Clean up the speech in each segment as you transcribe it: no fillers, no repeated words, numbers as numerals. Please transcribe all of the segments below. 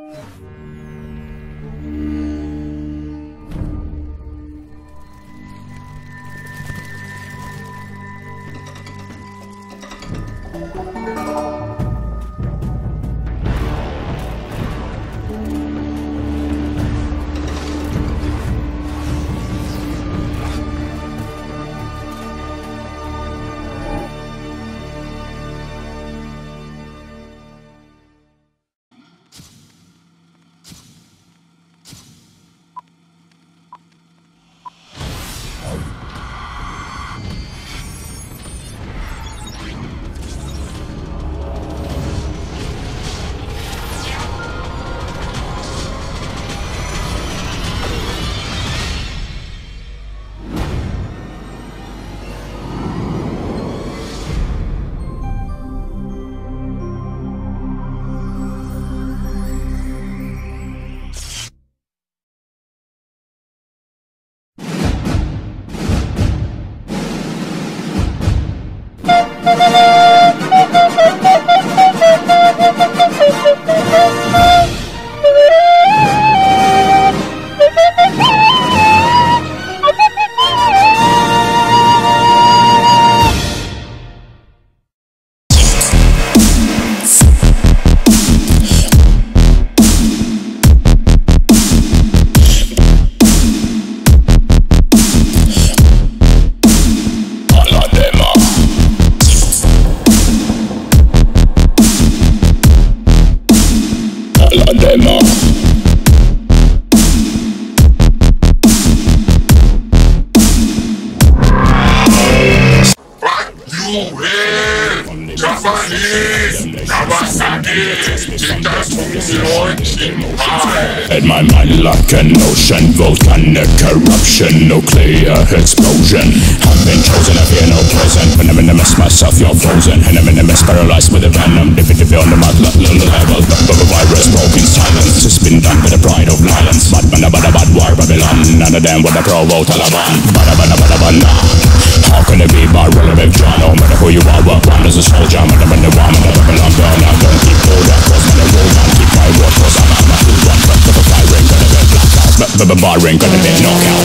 In my mind like an ocean, volcanic eruption, nuclear explosion. I've been chosen, I fear no poison. When I'm in the mist myself, you're frozen. And I'm in the mist, paralyzed with a venom. Dippy on the mud, level. But a virus broken silence. It's been done with the pride of violence. Bad war Babylon. None of them with the provo Taliban. Bada. How can it be my relative John? No matter who you are, what one is a soldier. Man, I'm in the war, man, I'm Babylon burn. I don't keep order, cause man, I roll down. Keep my word, cause I'm a who one. But the fire ring, gonna be blackout. But the bar ring, gonna be knockout.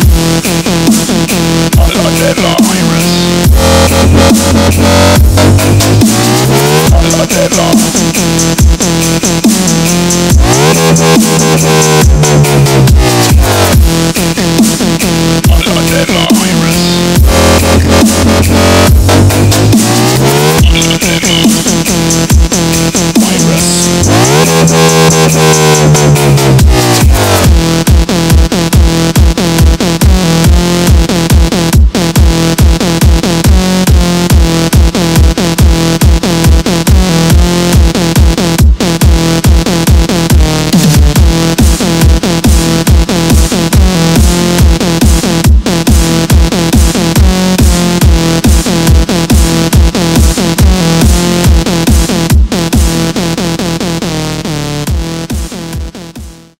I like that virus. I like that